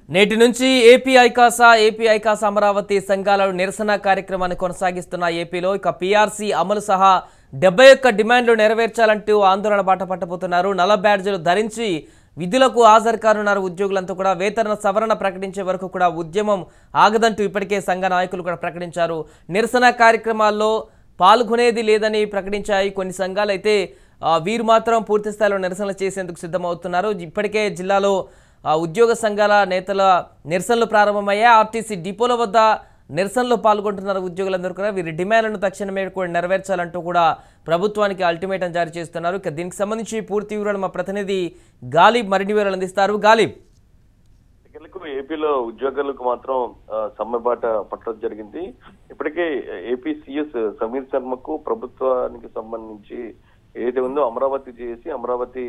నేటి నుంచి ఏపీ ఐకాస అమరావతి సంఘాల నిరసన కార్యక్రమాన్ని కొనసాగిస్తున్న ఏపీలో ఇక పీఆర్సీ అమలు సహా 71 డిమాండ్లు నెరవేర్చాలంటూ ఆందోళన బాట పట్టబోతున్నారు. నల్ల బ్యాడ్జీలు ధరించి విధులకు హాజరు కానున్నారు ఉద్యోగులంతా కూడా. వేతన సవరణ ప్రకటించే వరకు కూడా ఉద్యమం ఆగదంటూ ఇప్పటికే సంఘ నాయకులు కూడా ప్రకటించారు. నిరసన కార్యక్రమాల్లో పాల్గొనేది లేదని ప్రకటించాయి కొన్ని సంఘాలు. అయితే వీరు మాత్రం పూర్తి స్థాయిలో నిరసనలు చేసేందుకు సిద్ధమవుతున్నారు. ఇప్పటికే జిల్లాలో ఉద్యోగ సంఘాల నేతల నిరసనలు ప్రారంభమయ్యాయి. ఆర్టీసీ డిపోల వద్ద నిరసనలో పాల్గొంటున్నారు ఉద్యోగులందరూ కూడా. వీరి డిమాండ్లను తక్షణమే కూడా నెరవేర్చాలంటూ కూడా ప్రభుత్వానికి అల్టిమేటం జారీ చేస్తున్నారు. ఇక దీనికి సంబంధించి పూర్తి వివరాలు మా ప్రతినిధి గాలిబ్ మరిన్ని వివరాలు అందిస్తారు. గాలిబ్, ఏపీలో ఉద్యోగులకు మాత్రం సమ్మెబాట పట్టడం జరిగింది. ఇప్పటికే ఏపీ సీఎస్ సమీర్ శర్మకు ప్రభుత్వానికి సంబంధించి ఏదైతే ఉందో అమరావతి జేఏసీ, అమరావతి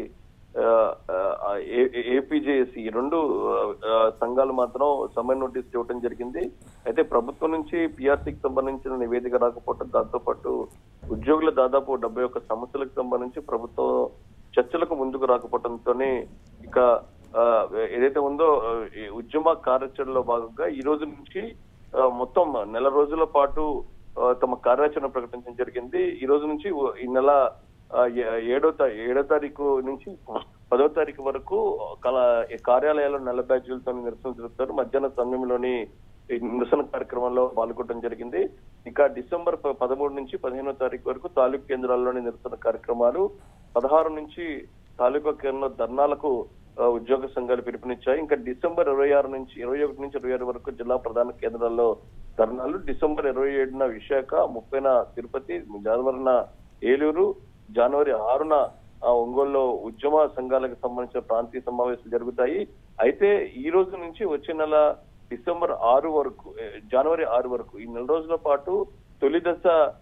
ఏపీజేఏసీ రెండు సంఘాలు మాత్రం సమ్మె నోటీస్ ఇవ్వడం జరిగింది. అయితే ప్రభుత్వం నుంచి పీఆర్సీకి సంబంధించిన నివేదిక రాకపోవడం, దాంతో పాటు ఉద్యోగుల దాదాపు 71 సమస్యలకు సంబంధించి ప్రభుత్వం చర్చలకు ముందుకు రాకపోవడంతోనే ఇక ఏదైతే ఉందో ఉద్యమ కార్యాచరణలో భాగంగా ఈ రోజు నుంచి మొత్తం నెల రోజుల పాటు తమ కార్యాచరణ ప్రకటించడం జరిగింది. ఈ రోజు నుంచి ఈ నెల 7వ తారీఖు నుంచి 10వ తారీఖు వరకు కార్యాలయాల్లో నల్ల బ్యాడ్జీలతో నిరసన జరుపుతారు. మధ్యాహ్న సమయంలోని నిరసన కార్యక్రమంలో పాల్గొనడం జరిగింది. ఇక డిసెంబర్ 13 నుంచి 15వ తారీఖు వరకు తాలూకు కేంద్రాల్లోని నిరసన కార్యక్రమాలు, 16 నుంచి తాలూకా కేంద్రంలో ధర్నాలకు ఉద్యోగ సంఘాలు పిలుపునిచ్చాయి. ఇంకా డిసెంబర్ 21 నుంచి 26 వరకు జిల్లా ప్రధాన కేంద్రాల్లో ధర్నాలు, డిసెంబర్ 27న విశాఖ, 30న తిరుపతి, జనవరిన ఏలూరు, జనవరి 6న ఒంగోలులో ఉద్యమ సంఘాలకు సంబంధించిన ప్రాంతీయ సమావేశాలు జరుగుతాయి. అయితే ఈ రోజు నుంచి వచ్చే నెల డిసెంబర్ 6 వరకు, జనవరి 6 వరకు ఈ నెల రోజుల పాటు తొలి దశ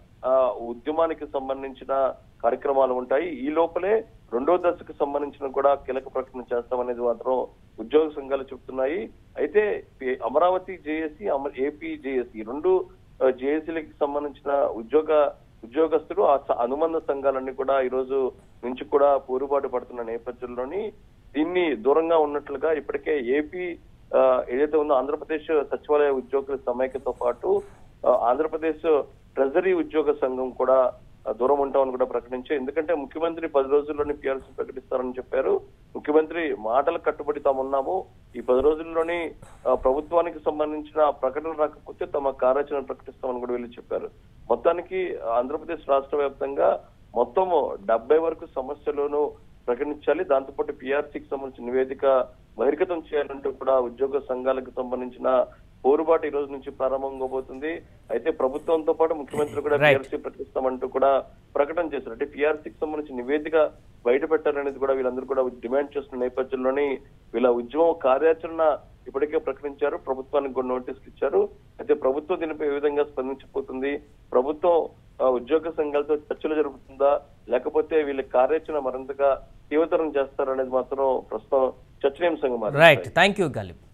ఉద్యమానికి సంబంధించిన కార్యక్రమాలు ఉంటాయి. ఈ లోపలే రెండో దశకు సంబంధించిన కూడా కీలక ప్రకటన చేస్తామనేది మాత్రం ఉద్యోగ సంఘాలు చెబుతున్నాయి. అయితే అమరావతి జేఏసీ, ఏపీ జేఏసీ రెండు జేఏసీలకు సంబంధించిన ఉద్యోగస్తులు ఆ అనుబంధ సంఘాలన్నీ కూడా ఈ రోజు నుంచి కూడా పోరుబాటు పడుతున్న నేపథ్యంలోని దీన్ని దూరంగా ఉన్నట్లుగా ఇప్పటికే ఏపీ ఏదైతే ఉందో ఆంధ్రప్రదేశ్ సచివాలయ ఉద్యోగుల సమైక్యతో పాటు ఆంధ్రప్రదేశ్ ట్రెజరీ ఉద్యోగ సంఘం కూడా దూరం ఉంటామని కూడా ప్రకటించారు. ఎందుకంటే ముఖ్యమంత్రి 10 రోజుల్లోనే పీఆర్సీ ప్రకటిస్తారని చెప్పారు. ముఖ్యమంత్రి మాటలు కట్టుబడి తామున్నాము, ఈ 10 రోజుల్లోని ప్రభుత్వానికి సంబంధించిన ప్రకటన రాకపోతే తమ కార్యాచరణ ప్రకటిస్తామని కూడా వీళ్ళు చెప్పారు. మొత్తానికి ఆంధ్రప్రదేశ్ రాష్ట్ర వ్యాప్తంగా మొత్తం 70 వరకు సమస్యలను ప్రకటించాలి. దాంతోపాటు పీఆర్సీకి సంబంధించిన నివేదిక బహిర్గతం చేయాలంటూ కూడా ఉద్యోగ సంఘాలకు సంబంధించిన పోరుబాటు ఈ రోజు నుంచి ప్రారంభం కాబోతుంది. అయితే ప్రభుత్వంతో పాటు ముఖ్యమంత్రి కూడా పీఆర్సీ ప్రకటిస్తామంటూ కూడా ప్రకటన చేశారు. అంటే పీఆర్సీకి సంబంధించిన నివేదిక బయట పెట్టాలనేది కూడా వీళ్ళందరూ కూడా డిమాండ్ చేస్తున్న నేపథ్యంలోని వీళ్ళ ఉద్యమం కార్యాచరణ ఇప్పటికే ప్రకటించారు. ప్రభుత్వానికి కూడా నోటీసులు ఇచ్చారు. అయితే ప్రభుత్వం దీనిపై ఏ విధంగా స్పందించబోతుంది, ప్రభుత్వం ఉద్యోగ సంఘాలతో చర్చలు జరుపుతుందా, లేకపోతే వీళ్ళ కార్యాచరణ మరింతగా తీవ్రతరం చేస్తారనేది మాత్రం ప్రస్తుతం చర్చనీయాంశంగా మారింది. Right, thank you Ghalib.